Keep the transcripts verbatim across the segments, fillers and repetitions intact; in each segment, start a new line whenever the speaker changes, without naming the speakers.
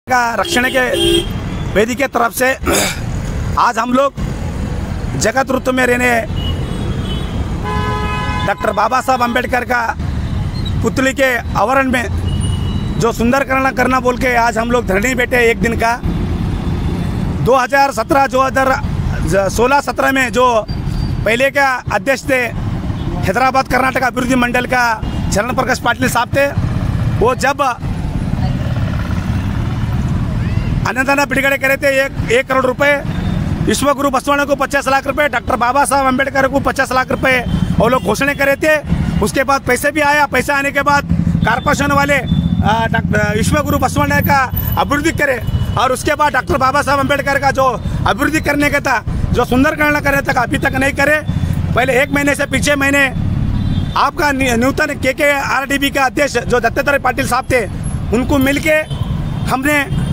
का रक्षण के वेदी के तरफ से आज हम लोग जगत ऋतु में रहने डॉक्टर बाबा साहब अम्बेडकर का पुतली के आवरण में जो सुंदरकरण करना बोल के आज हम लोग धरनी बैठे एक दिन का। दो हज़ार सत्रह दो हज़ार सोलह सत्रह में जो पहले का अध्यक्ष थे हैदराबाद कर्नाटक अभिवृद्धि मंडल का चरण प्रकाश पाटिल साहब थे, वो जब अन्नदान बिड़गड़े करे थे एक एक करोड़ रुपए, विश्वगुरु बसवाना को पचास लाख रुपए, डॉक्टर बाबा साहब अम्बेडकर को पचास लाख रुपए वो लोग घोषणा करे थे। उसके बाद पैसे भी आया, पैसा आने के बाद कारपोरेशन वाले डॉक्टर विश्वगुरु बसवाना का अभिवृद्धि करे और उसके बाद डॉक्टर बाबा साहब अम्बेडकर का जो अभिवृद्धि करने का था, जो सुंदरकरण करने तक अभी तक नहीं करे। पहले एक महीने से पीछे महीने आपका नूतन के के आर डी बी का अध्यक्ष जो दत्तात्रेय पाटिल साहब थे, उनको मिलके हमने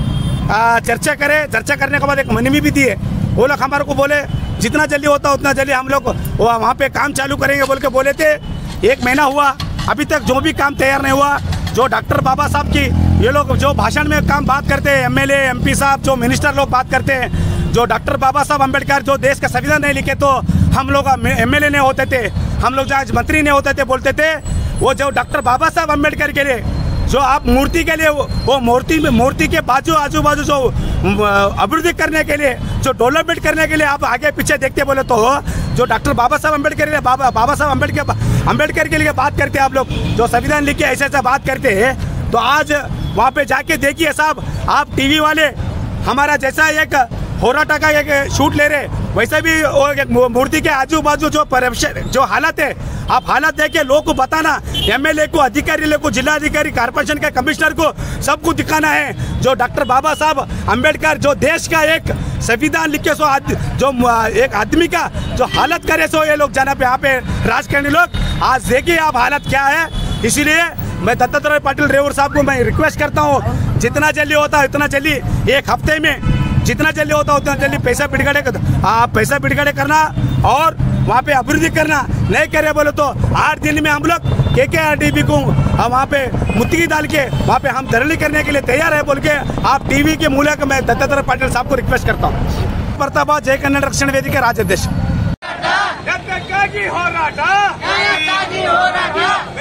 आ, चर्चा करे। चर्चा करने के बाद एक मनवी भी दिए। वो लोग हमारे को बोले जितना जल्दी होता उतना जल्दी हम लोग वहाँ पे काम चालू करेंगे बोल के बोले थे। एक महीना हुआ, अभी तक जो भी काम तैयार नहीं हुआ। जो डॉक्टर बाबा साहब की ये लोग जो भाषण में काम बात करते हैं, M L A M P साहब जो मिनिस्टर लोग बात करते हैं, जो डॉक्टर बाबा साहब अम्बेडकर जो देश का संविधान नहीं लिखे तो हम लोग एम एल ए नहीं होते थे, हम लोग जहाँ मंत्री नहीं होते थे बोलते थे। वो जो डॉक्टर बाबा साहब अम्बेडकर के लिए जो आप मूर्ति के लिए वो मूर्ति में मूर्ति के बाजू आजू बाजू जो अभिवृद्धि करने के लिए जो डेवलपमेंट करने के लिए आप आगे पीछे देखते बोले तो जो डॉक्टर बाबा साहब अम्बेडकर के बाबा बाबा साहब अम्बेडकर अम्बेडकर के लिए बात करते हैं आप लोग, जो संविधान लिख के ऐसे ऐसा बात करते हैं। तो आज वहाँ पे जाके देखिए साहब, आप टीवी वाले हमारा जैसा एक होराटा का एक शूट ले रहे, वैसे भी वो एक मूर्ति के आजू बाजू जो जो हालत है, आप हालत देख के लोगों को बताना, एम एल ए को, अधिकारी को, जिलाधिकारी, कारपोरेशन के कमिश्नर को सबको दिखाना है। जो डॉक्टर बाबा साहब अम्बेडकर जो देश का एक संविधान लिख के सो जो एक आदमी का जो हालत करे सो ये लोग जाना पे यहाँ पे राज करने लोग। आज देखिए आप हालत क्या है। इसीलिए मैं दत्तात्रेय पाटिल रेवूर साहब को मैं रिक्वेस्ट करता हूँ, जितना जल्दी होता है उतना जल्दी, एक हफ्ते में जितना जल्दी होता है उतना जल्दी पैसा बिड़गड़े आप पैसा बिड़गड़े करना और वहाँ पे अभिवृद्धि करना। नहीं करे बोले तो आठ दिन में हम लोग के के आर डी बी को वहाँ पे मुत्तगी डाल के वहाँ पे हम धरनी करने के लिए तैयार है बोल के आप टीवी के मूल्य को मैं दत्तात्रेय पाटिल साहब को रिक्वेस्ट करता हूँ। प्रताप जय कन्नड़ रक्षण वेदी के राज्याध्यक्ष।